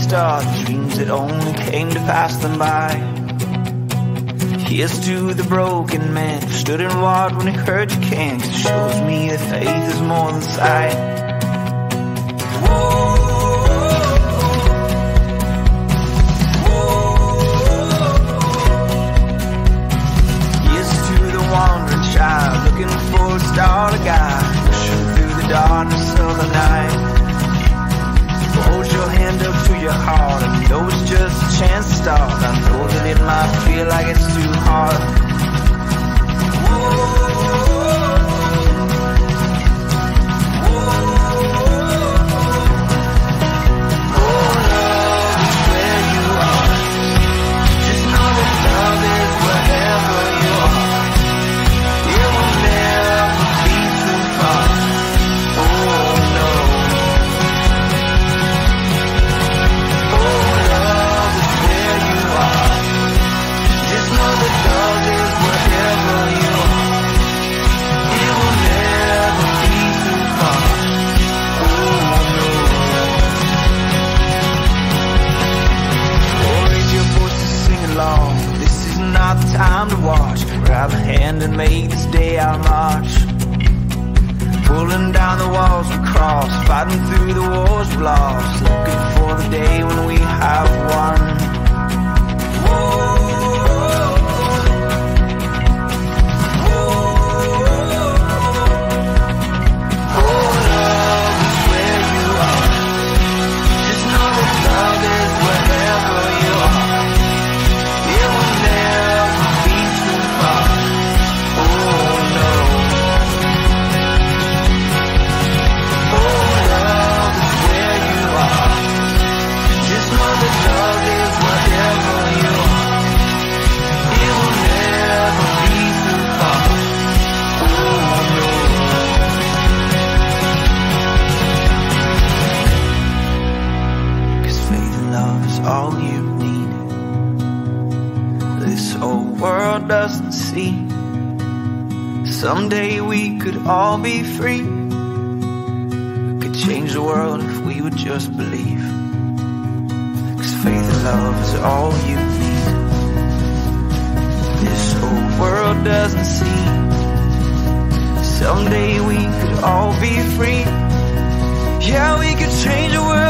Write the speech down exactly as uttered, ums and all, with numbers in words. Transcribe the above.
star, the dreams that only came to pass them by. Here's to the broken man who stood and walked when he heard you can, 'cause it shows me that faith is more than sight. Whoa. Wandering child, looking for a star to guide, pushing through the darkness of the night. Hold your hand up to your heart, and know it's just a chance to start. I know that it might feel like it's too hard. Whoa. Time to watch, grab a hand and make this day our march. Pulling down the walls we crossed, fighting through the wars we lost, looking for the day when we have won. Whoa. All you need, this whole world doesn't see. Someday we could all be free. We could change the world if we would just believe. 'Cause faith and love is all you need. This whole world doesn't see. Someday we could all be free. Yeah, we could change the world